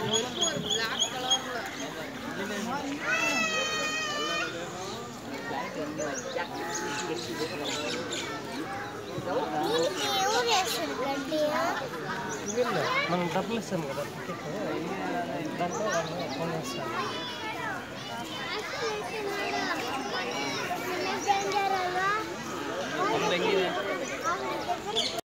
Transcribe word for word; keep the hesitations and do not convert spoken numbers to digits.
మనం డబ్బులు ఇస్తాం కదా టికెట్ దాంట్లో ఫోన్ చేస్తాం Thank you.